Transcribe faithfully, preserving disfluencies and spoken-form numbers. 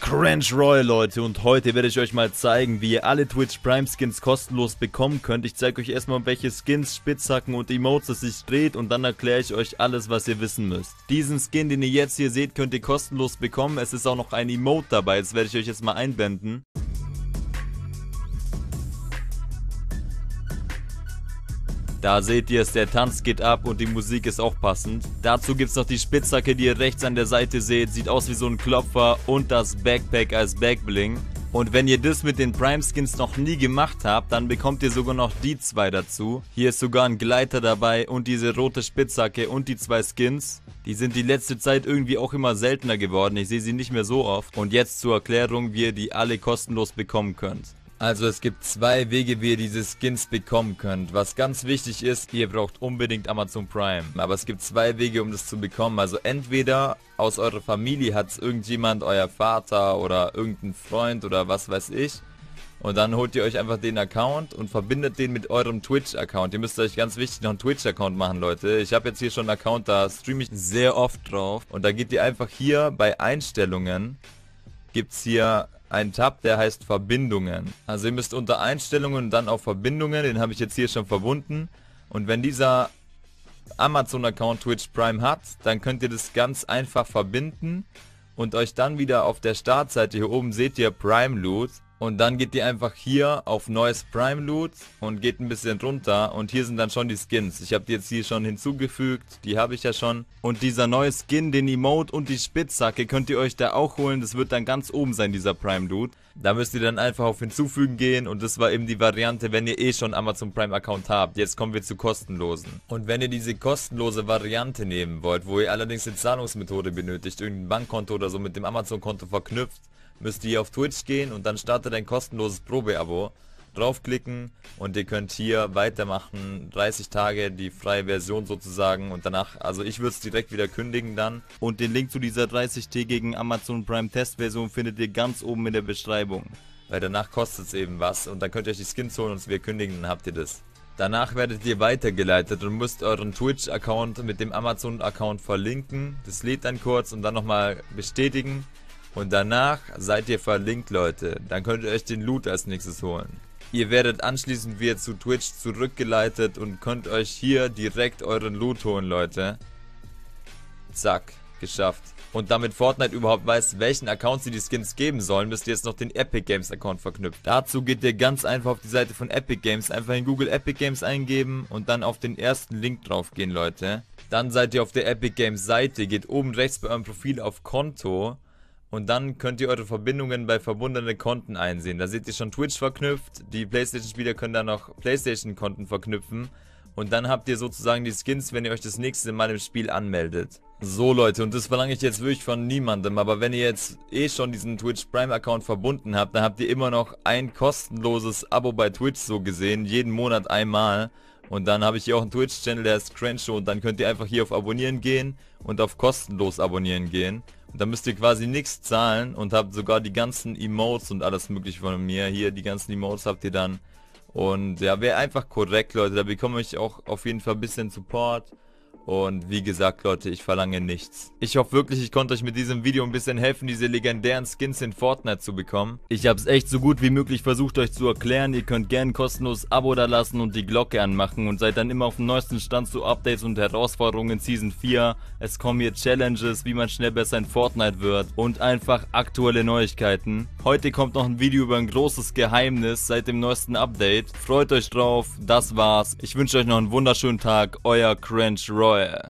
Cringe Royal, Leute, und heute werde ich euch mal zeigen, wie ihr alle Twitch Prime Skins kostenlos bekommen könnt. Ich zeige euch erstmal, um welche Skins, Spitzhacken und Emotes es sich dreht, und dann erkläre ich euch alles, was ihr wissen müsst. Diesen Skin, den ihr jetzt hier seht, könnt ihr kostenlos bekommen. Es ist auch noch ein Emote dabei, das werde ich euch jetzt mal einblenden. Da seht ihr es, der Tanz geht ab und die Musik ist auch passend. Dazu gibt es noch die Spitzhacke, die ihr rechts an der Seite seht. Sieht aus wie so ein Klopfer, und das Backpack als Backbling. Und wenn ihr das mit den Prime Skins noch nie gemacht habt, dann bekommt ihr sogar noch die zwei dazu. Hier ist sogar ein Gleiter dabei und diese rote Spitzhacke und die zwei Skins. Die sind die letzte Zeit irgendwie auch immer seltener geworden. Ich sehe sie nicht mehr so oft. Und jetzt zur Erklärung, wie ihr die alle kostenlos bekommen könnt. Also es gibt zwei Wege, wie ihr diese Skins bekommen könnt. Was ganz wichtig ist, ihr braucht unbedingt Amazon Prime. Aber es gibt zwei Wege, um das zu bekommen. Also entweder aus eurer Familie hat es irgendjemand, euer Vater oder irgendein Freund oder was weiß ich. Und dann holt ihr euch einfach den Account und verbindet den mit eurem Twitch-Account. Ihr müsst euch ganz wichtig noch einen Twitch-Account machen, Leute. Ich habe jetzt hier schon einen Account, da streame ich sehr oft drauf. Und da geht ihr einfach hier bei Einstellungen, gibt es hier einen Tab, der heißt Verbindungen. Also ihr müsst unter Einstellungen dann auf Verbindungen, den habe ich jetzt hier schon verbunden. Und wenn dieser Amazon-Account Twitch Prime hat, dann könnt ihr das ganz einfach verbinden und euch dann wieder auf der Startseite hier oben seht ihr Prime Loot. Und dann geht ihr einfach hier auf neues Prime Loot und geht ein bisschen runter, und hier sind dann schon die Skins. Ich habe die jetzt hier schon hinzugefügt, die habe ich ja schon. Und dieser neue Skin, den Emote und die Spitzhacke könnt ihr euch da auch holen. Das wird dann ganz oben sein, dieser Prime Loot. Da müsst ihr dann einfach auf Hinzufügen gehen, und das war eben die Variante, wenn ihr eh schon Amazon Prime Account habt. Jetzt kommen wir zu kostenlosen. Und wenn ihr diese kostenlose Variante nehmen wollt, wo ihr allerdings eine Zahlungsmethode benötigt, irgendein Bankkonto oder so mit dem Amazon Konto verknüpft, müsst ihr auf Twitch gehen und dann startet ein kostenloses Probeabo. Draufklicken und ihr könnt hier weitermachen, dreißig Tage die freie Version sozusagen, und danach, also ich würde es direkt wieder kündigen dann. Und den Link zu dieser dreißig-tägigen Amazon Prime Testversion findet ihr ganz oben in der Beschreibung. Weil danach kostet es eben was, und dann könnt ihr euch die Skins holen und wir kündigen, dann habt ihr das. Danach werdet ihr weitergeleitet und müsst euren Twitch-Account mit dem Amazon-Account verlinken. Das lädt dann kurz und dann nochmal bestätigen. Und danach seid ihr verlinkt, Leute. Dann könnt ihr euch den Loot als nächstes holen. Ihr werdet anschließend wieder zu Twitch zurückgeleitet und könnt euch hier direkt euren Loot holen, Leute. Zack, geschafft. Und damit Fortnite überhaupt weiß, welchen Account sie die Skins geben sollen, müsst ihr jetzt noch den Epic Games Account verknüpfen. Dazu geht ihr ganz einfach auf die Seite von Epic Games, einfach in Google Epic Games eingeben und dann auf den ersten Link drauf gehen, Leute. Dann seid ihr auf der Epic Games Seite, geht oben rechts bei eurem Profil auf Konto. Und dann könnt ihr eure Verbindungen bei verbundenen Konten einsehen. Da seht ihr schon Twitch verknüpft. Die PlayStation-Spieler können da noch PlayStation-Konten verknüpfen. Und dann habt ihr sozusagen die Skins, wenn ihr euch das nächste Mal im Spiel anmeldet. So, Leute, und das verlange ich jetzt wirklich von niemandem. Aber wenn ihr jetzt eh schon diesen Twitch Prime-Account verbunden habt, dann habt ihr immer noch ein kostenloses Abo bei Twitch so gesehen. Jeden Monat einmal. Und dann habe ich hier auch einen Twitch-Channel, der ist Cringe Show. Und dann könnt ihr einfach hier auf Abonnieren gehen und auf kostenlos abonnieren gehen. Und dann müsst ihr quasi nichts zahlen und habt sogar die ganzen Emotes und alles mögliche von mir. Hier, die ganzen Emotes habt ihr dann. Und ja, wäre einfach korrekt, Leute. Da bekomme ich auch auf jeden Fall ein bisschen Support. Und wie gesagt, Leute, ich verlange nichts. Ich hoffe wirklich, ich konnte euch mit diesem Video ein bisschen helfen, diese legendären Skins in Fortnite zu bekommen. Ich habe es echt so gut wie möglich versucht, euch zu erklären. Ihr könnt gerne ein kostenloses Abo da lassen und die Glocke anmachen und seid dann immer auf dem neuesten Stand zu Updates und Herausforderungen in Season vier. Es kommen hier Challenges, wie man schnell besser in Fortnite wird, und einfach aktuelle Neuigkeiten. Heute kommt noch ein Video über ein großes Geheimnis seit dem neuesten Update. Freut euch drauf, das war's. Ich wünsche euch noch einen wunderschönen Tag, euer Cringe Royal.